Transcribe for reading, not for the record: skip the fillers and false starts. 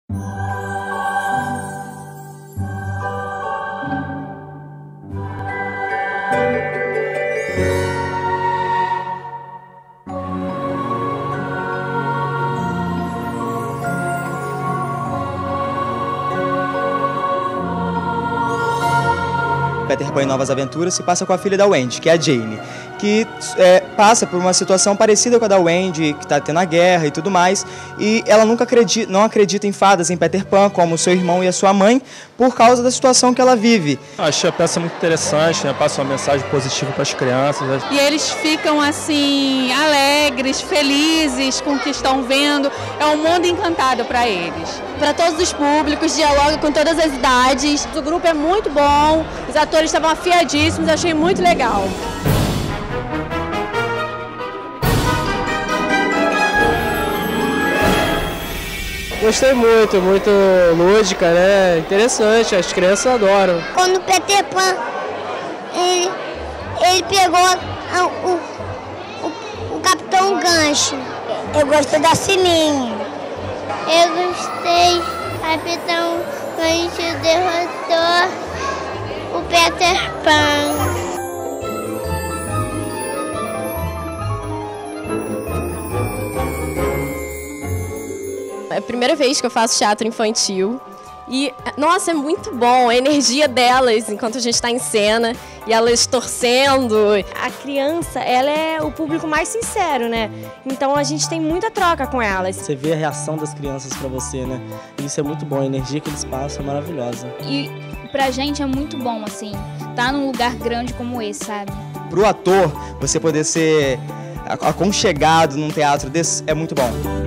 Peter Pan em Novas Aventuras se passa com a filha da Wendy, que é a Jane, que passa por uma situação parecida com a da Wendy, que está tendo a guerra e tudo mais, e ela não acredita em fadas, em Peter Pan, como o seu irmão e a sua mãe, por causa da situação que ela vive. Achei a peça muito interessante, né? Passa uma mensagem positiva para as crianças. E eles ficam assim, alegres, felizes com o que estão vendo, é um mundo encantado para eles. Para todos os públicos, dialoga com todas as idades, o grupo é muito bom, os atores estavam afiadíssimos, achei muito legal. Gostei muito, muito lúdica, né? Interessante, as crianças adoram. Quando o Peter Pan, ele pegou o Capitão Gancho. Eu gostei da Sininho. Eu gostei, Capitão Gancho derrotou o Peter Pan. É a primeira vez que eu faço teatro infantil e, nossa, é muito bom a energia delas enquanto a gente está em cena e elas torcendo. A criança, ela é o público mais sincero, né? Então a gente tem muita troca com elas. Você vê a reação das crianças para você, né? E isso é muito bom, a energia que eles passam é maravilhosa. E pra gente é muito bom, assim, tá num lugar grande como esse, sabe? Pro ator, você poder ser aconchegado num teatro desse é muito bom.